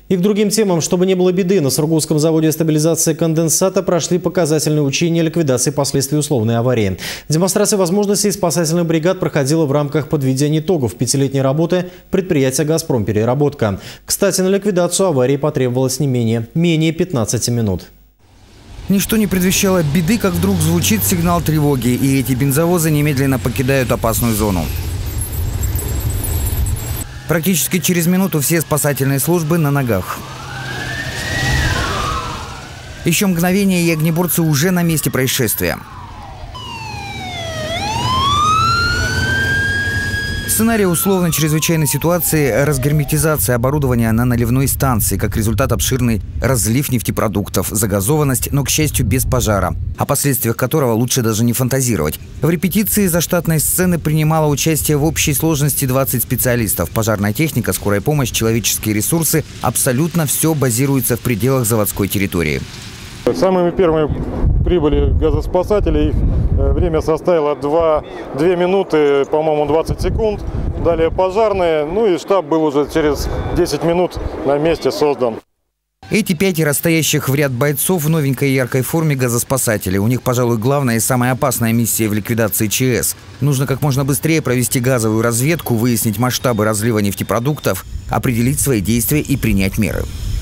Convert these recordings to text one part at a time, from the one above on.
И к другим темам, чтобы не было беды, на Сургутском заводе стабилизации конденсата прошли показательные учения ликвидации последствий условной аварии. Демонстрация возможностей спасательных бригад проходила в рамках подведения итогов пятилетней работы предприятия «Газпром-переработка». Кстати, на ликвидацию аварии потребовалось не менее 15 минут. Ничто не предвещало беды, как вдруг звучит сигнал тревоги, и эти бензовозы немедленно покидают опасную зону. Практически через минуту все спасательные службы на ногах. Еще мгновение, и огнеборцы уже на месте происшествия. Сценарий условно чрезвычайной ситуации – разгерметизация оборудования на наливной станции, как результат обширный разлив нефтепродуктов, загазованность, но, к счастью, без пожара, о последствиях которого лучше даже не фантазировать. В репетиции заштатной сцены принимало участие в общей сложности 20 специалистов. Пожарная техника, скорая помощь, человеческие ресурсы – абсолютно все базируется в пределах заводской территории. Самыми первыми прибыли газоспасатели. Их время составило 2 минуты, по-моему, 20 секунд. Далее пожарные. Ну и штаб был уже через 10 минут на месте создан. Эти 5 стоящих в ряд бойцов в новенькой яркой форме газоспасателей. У них, пожалуй, главная и самая опасная миссия в ликвидации ЧС. Нужно как можно быстрее провести газовую разведку, выяснить масштабы разлива нефтепродуктов, определить свои действия и принять меры.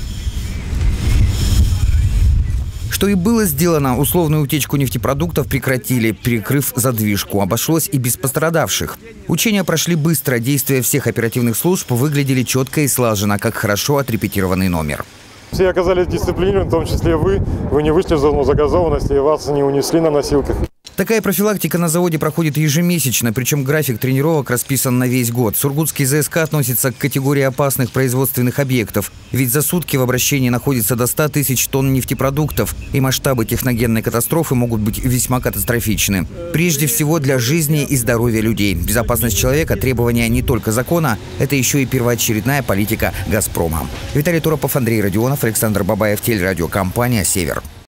Что и было сделано, условную утечку нефтепродуктов прекратили, перекрыв задвижку. Обошлось и без пострадавших. Учения прошли быстро, действия всех оперативных служб выглядели четко и слаженно, как хорошо отрепетированный номер. Все оказались дисциплинированы, в том числе вы. Вы не вышли в зону загазованности, и вас не унесли на носилках. Такая профилактика на заводе проходит ежемесячно, причем график тренировок расписан на весь год. Сургутский ЗСК относится к категории опасных производственных объектов, ведь за сутки в обращении находится до 100 тысяч тонн нефтепродуктов, и масштабы техногенной катастрофы могут быть весьма катастрофичны. Прежде всего для жизни и здоровья людей. Безопасность человека – требования не только закона, это еще и первоочередная политика «Газпрома». Виталий Торопов, Андрей Родионов, Александр Бабаев, телерадиокомпания «Север».